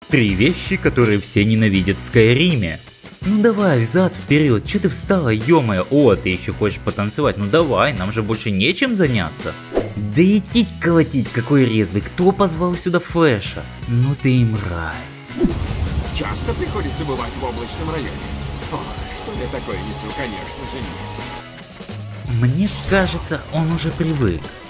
3 вещи, которые все ненавидят в Скайриме. Ну давай, взад, вперед, че ты встала, ё-моё? О, ты еще хочешь потанцевать? Ну давай, нам же больше нечем заняться. Да идти колотить, какой резвый, кто позвал сюда Флэша? Ну ты и мразь. Часто приходится бывать в облачном районе. О, что я такое несу, конечно же нет. Мне кажется, он уже привык.